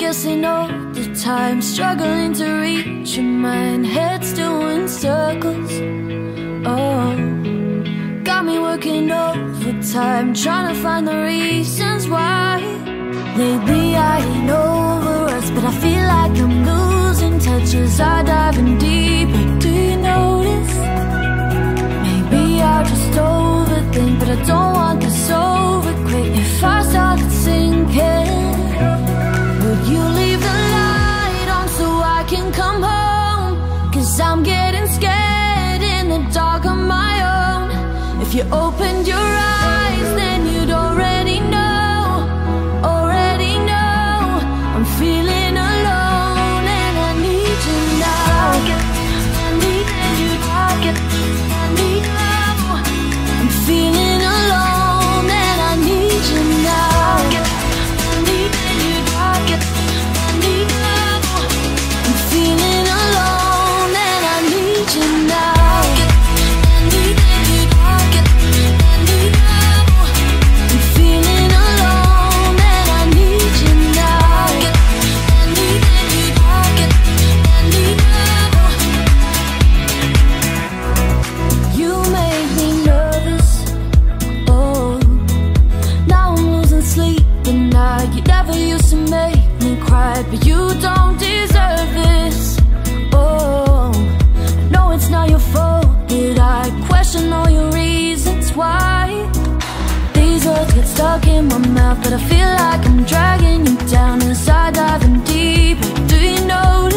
guessing all the time, struggling to reach your mind, head's doing circles. Oh, got me working overtime, trying to find the reasons why. Lately I ain't over us, but I feel like I'm losing touch as I dive in deeper. Do you notice? Maybe I just overthink, but I don't want this over quick. If I started sinking, would you leave the light on so I can come home? 'Cause I'm getting scared in the dark on my own. If you opened your eyes, then you'd already know. I'm feeling alone and I need you now. I need you, I need you. I'm feeling alone and I need you now. I need you, I need you. I'm feeling alone and I need you now. I need you, I need you. I'm feeling alone and I need you now. You make me nervous, oh. Now I'm losing sleep at night. You never used to make me cry, but you don't deserve this, oh. I know it's not your fault that I question all your reasons why. These words get stuck in my mouth, but I feel like I'm dragging you down as I dive in deeper. Do you know